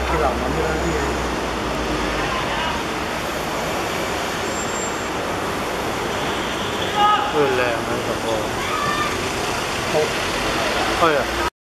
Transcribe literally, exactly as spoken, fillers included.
係難諗㗎啦啲嘢。 都靚啊呢首歌。 好。 係啊。